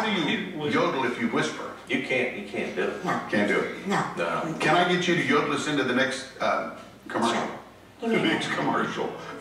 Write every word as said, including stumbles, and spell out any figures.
how do you yodel if you whisper? You can't, you can't do it. No. Can't do it. No. No. Can I get you to yodel us into the next uh, commercial? Sure. The next commercial.